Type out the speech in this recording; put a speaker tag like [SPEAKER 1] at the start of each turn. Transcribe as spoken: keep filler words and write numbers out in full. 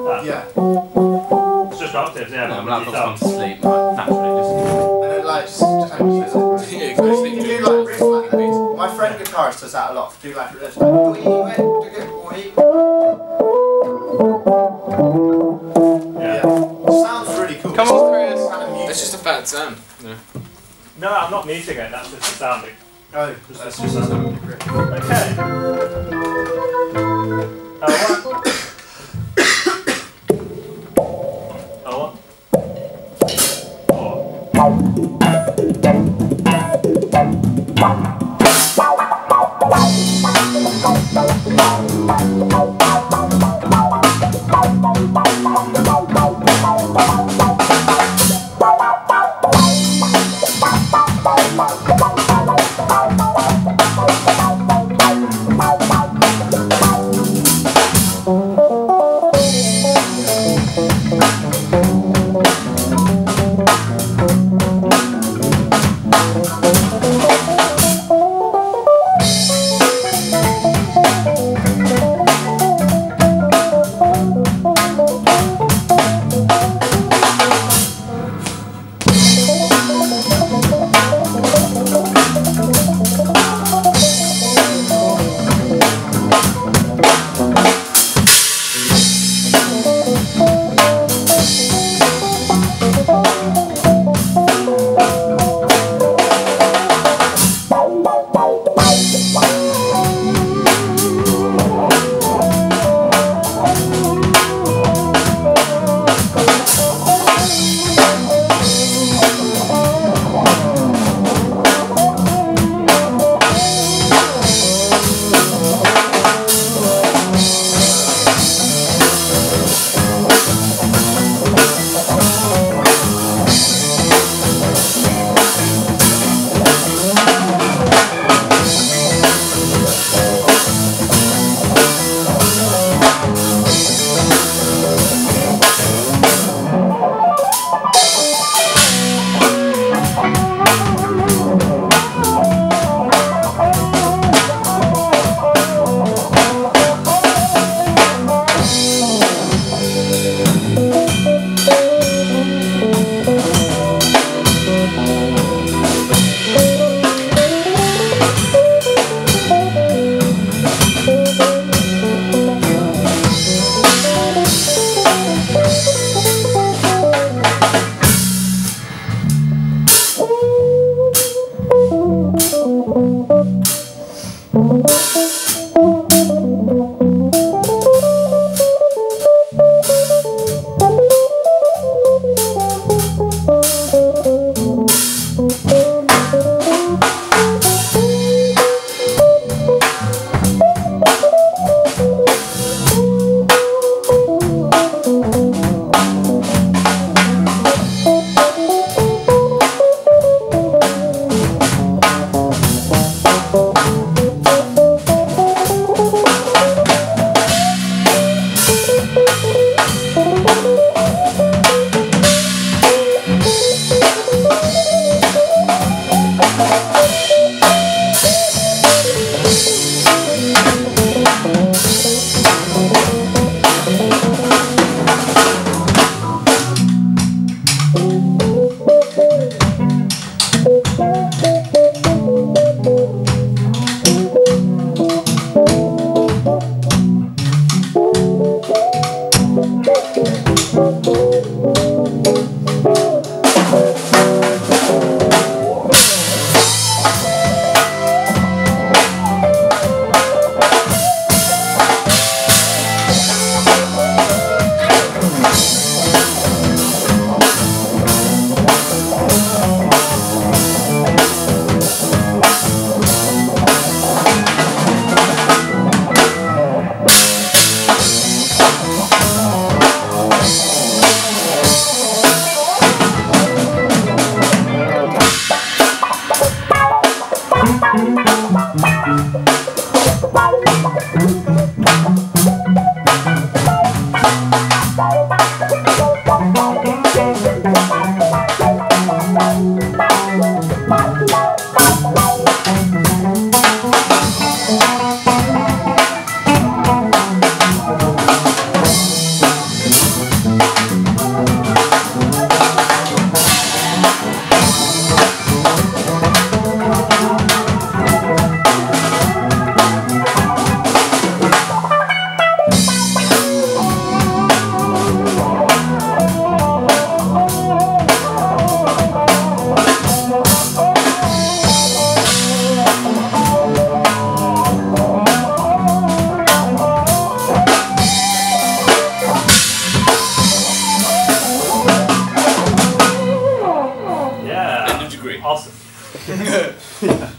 [SPEAKER 1] Ah.
[SPEAKER 2] Yeah.
[SPEAKER 1] It's just octaves, yeah.
[SPEAKER 3] No,
[SPEAKER 1] but
[SPEAKER 3] I'm
[SPEAKER 1] with
[SPEAKER 3] not
[SPEAKER 1] your
[SPEAKER 3] going to sleep, like, naturally, just...
[SPEAKER 2] And then like, just, just
[SPEAKER 4] Yeah, go to sleep.
[SPEAKER 2] you do like riff like that. My friend guitarist does that a lot. Do like this.
[SPEAKER 1] Yeah.
[SPEAKER 2] Sounds really cool.
[SPEAKER 3] Come on, Chris.
[SPEAKER 2] Kind of music.
[SPEAKER 4] It's just a bad sound. No.
[SPEAKER 1] No, I'm not muting it, that's just the sounding.
[SPEAKER 2] Oh,
[SPEAKER 1] That's just the sounding. Okay. Uh, what? Oh, what?
[SPEAKER 5] Oh.
[SPEAKER 1] Yeah.